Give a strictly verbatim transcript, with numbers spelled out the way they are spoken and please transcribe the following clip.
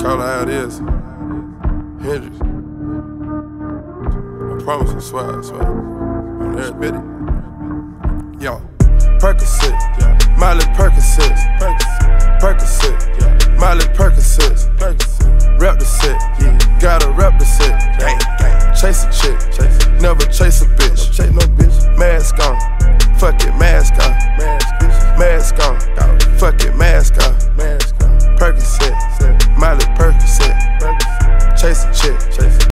Call it how it is. Hendrix. I promise you, swear, I swear. On there, spit it. Yo, Percocet, yeah. Miley Percocet, Percocet, yeah. Miley Percocet, rep the set, yeah. Gotta rep the set, gang, gang. Chase a chick, chase. Never chase a bitch, chase no bitch. Mask on, fuck it, mask on, mask, mask on, fuck it.